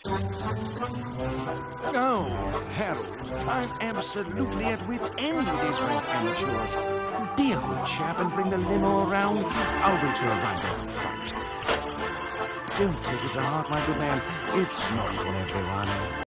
Oh, Harold, I'm absolutely at wit's end with these rank amateurs. Be a good chap and bring the limo around. I'll wait for a ride out front. Don't take it to heart, my good man. It's not for everyone.